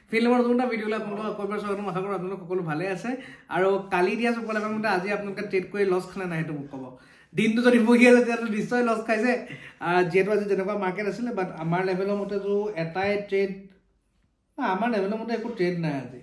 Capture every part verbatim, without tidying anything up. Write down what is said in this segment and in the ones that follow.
ফিল্মৰ দুটা ভিডিঅ' লা আপোনালোক কমেণ্ট স্বাগতম আশা কৰোঁ আপোনালোক সকলো ভালে আছে আৰু কালি দিয়া সকলো মতে আজি আপোনালোকে ট্ৰেড কৰি লছ খালে নাই সেইটো মোক ক'ব দিনটো যদি বহি আছে তেতিয়া নিশ্চয় লছ খাইছে যেহেতু আজি যেনেকুৱা মাৰ্কেট আছিলে বাট আমাৰ লেভেলৰ মতে जो এটাই ট্ৰেড আমাৰ লেভেলৰ মতে একো ট্ৰেড নাই আজি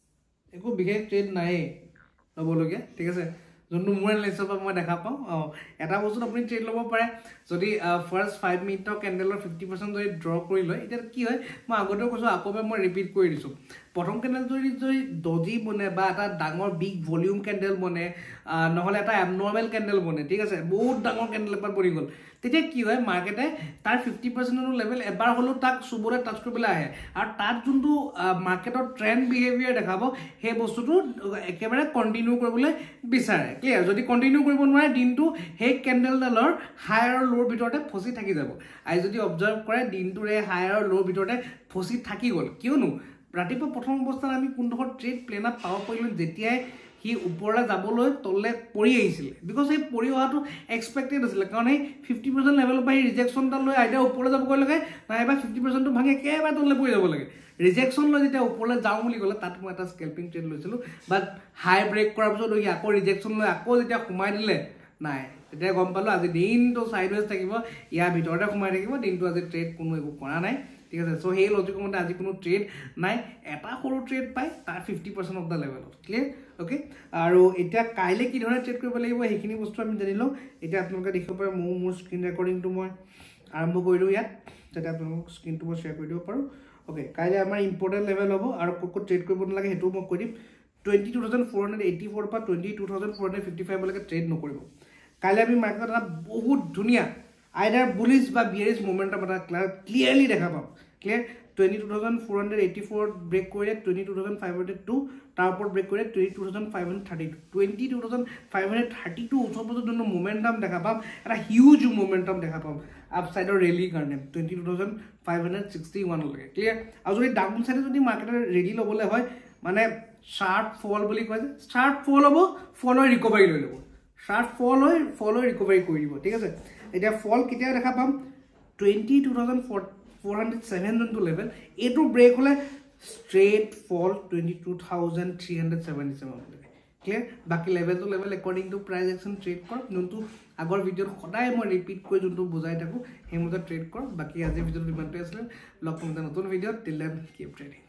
একো বিশেষ ট্ৰেড নাই ল'বলগীয়া ঠিক আছে যোনটো মোৰ এনালাইচিছৰ পৰা মই দেখা পাওঁ এটা বস্তুত আপুনি ট্ৰেড ল'ব পাৰে যদি ফাৰ্ষ্ট ফাইভ মিনিটৰ কেণ্ডেলৰ ফিফটি পাৰ্চেণ্ট যদি ড্ৰ কৰি লয় এতিয়া কি হয় মই আগতেও কৈছোঁ আকৌ মই ৰিপিট কৰি দিছোঁ প্ৰথম কেণ্ডেল যদি যদি ডজি বনে বা এটা ডাঙৰ বিগ ভলিউম কেণ্ডেল বনে নহ'লে এটা এবনৰ্মেল কেণ্ডেল বনে ঠিক আছে বহুত ডাঙৰ কেণ্ডেল এপাত বনি গ'ল তেতিয়া কি হয় মাৰ্কেটে তাৰ ফিফটি পাৰ্চেণ্টৰ লেভেল এবাৰ হ'লেও তাক চুবলৈ টাচ কৰিবলৈ আহে আৰু তাত যোনটো মাৰ্কেটৰ ট্ৰেণ্ড বিহেভিয়াৰ দেখাব সেই বস্তুটো একেবাৰে কণ্টিনিউ কৰিবলৈ বিচাৰে ক্লিয়াৰ যদি কণ্টিনিউ কৰিব নোৱাৰে দিনটো সেই কেণ্ডেলডালৰ হাই আৰু ল'ৰ ভিতৰতে ফচি থাকি যাব আৰু যদি অবজাৰ্ভ কৰে দিনটোৰ এই হাই আৰু ল'ৰ ভিতৰতে ফচি থাকি গ'ল কিয়নো ৰাতিপুৱা প্ৰথম অৱস্থাত আমি কোনডোখৰ ট্ৰেড প্লেনত পাব পাৰিলোঁ যেতিয়াই সি ওপৰলৈ যাবলৈ তললৈ পৰি আহিছিল বিকজ সেই পৰি অহাটো এক্সপেক্টেড আছিলে কাৰণ সেই ফিফটি পাৰ্চেণ্ট লেভেলৰ পৰা সেই ৰিজেকশ্যনটা লৈ আইডিয়া ওপৰলৈ যাবগৈ লাগে নাইবা ফিফটি পাৰ্চেণ্টটো ভাঙি একেবাৰে তললৈ পৰি যাব লাগে ৰিজেকশ্যন লৈ যেতিয়া ওপৰলৈ যাওঁ বুলি ক'লে তাত মই এটা স্কেল্পিং ট্ৰেড লৈছিলোঁ বাট হাই ব্ৰেক কৰাৰ পিছত সি আকৌ ৰিজেকশ্যন লৈ আকৌ যেতিয়া সোমাই দিলে নাই তেতিয়া গম পালোঁ আজি দিনটো ছাইডৱেজ থাকিব ইয়াৰ ভিতৰতে সোমাই থাকিব দিনটো আজি ট্ৰেড কোনো একো কৰা নাই ঠিক আছে চ' সেই লজিকৰ মতে আজি কোনো ট্ৰেড নাই এটা সৰু ট্ৰেড পায় তাৰ ফিফটি পাৰ্চেণ্ট অফ দ্য লেভেলত ক্লিয়াৰ অ'কে আৰু এতিয়া কাইলৈ কি ধৰণে ট্ৰেড কৰিব লাগিব সেইখিনি বস্তু আমি জানি লওঁ এতিয়া আপোনালোকে দেখিব পাৰে মোৰ মোৰ স্ক্ৰীণ ৰেকৰ্ডিংটো মই আৰম্ভ কৰিলোঁ ইয়াত যাতে আপোনালোকক স্ক্ৰীণটো মই শ্বেয়াৰ কৰি দিব পাৰোঁ অ'কে কাইলৈ আমাৰ ইম্পৰ্টেণ্ট লেভেল হ'ব আৰু ক'ত ক'ত ট্ৰেড কৰিব নালাগে সেইটোও মই কৈ দিম twenty two thousand four hundred eighty four পৰা twenty two thousand four hundred fifty ফাইভলৈকে ট্ৰেড নকৰিব কাইলৈ আমি মাৰ্কেটত এটা বহুত ধুনীয়া আইডাৰ বুলিছ বা বিয়াৰিছ মুভমেণ্টৰ এটা ক্লিয়াৰলি দেখা পাম clear twenty two thousand four hundred eighty ফ'ৰত ব্ৰেক কৰিলে twenty two thousand five hundred two তাৰ ওপৰত ব্ৰেক কৰিলে twenty two thousand five hundred thirty two twenty two thousand five hundred thirty two ওচৰ পাছত যোনটো মোমেণ্টাম দেখা পাম এটা হিউজ মোমেণ্টাম দেখা পাম আপছাইডৰ ৰেলীৰ কাৰণে twenty two thousand five hundred sixty ওৱানলৈকে ক্লিয়াৰ আৰু যদি ডাউন ছাইডে যদি মাৰ্কেটৰ ৰেলী ল'বলৈ হয় মানে শ্বাৰ্প ফল বুলি কয় যে শ্বাৰ্প ফল হ'ব ফল হৈ ৰিকভাৰী লৈ ল'ব শ্বাৰ্প ফল হৈ ফল হৈ ৰিকভাৰী কৰি দিব ঠিক আছে এতিয়া ফল কেতিয়া দেখা পাম twenty two thousand four four hundred seven যোনটো লেভেল এইটো ব্ৰেক হ'লে straight fall twenty two thousand three hundred seventy ছেভেনলৈকে ক্লিয়াৰ বাকী level to level according to price action trade কৰক যোনটো আগৰ ভিডিঅ'ত সদায় মই ৰিপিট কৰি যোনটো বুজাই থাকোঁ সেইমতে ট্ৰেড কৰক বাকী আজিৰ ভিডিঅ'ত ইমানটোৱে আছিলে লগ পাম এটা নতুন ভিডিঅ'ত টিল দেন কিপ ট্ৰেডিং